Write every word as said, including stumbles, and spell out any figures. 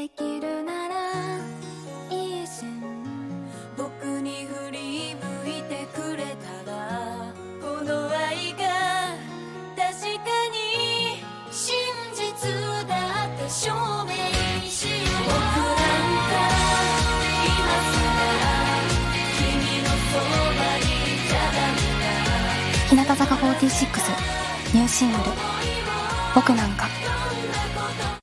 できるならいい線僕に振り向いてくれたらこの愛が確かに真実だって証明しよう。僕なんか今さら君のそばにいちゃダメだ。日向坂フォーティーシックスニューシングル「僕なんか」。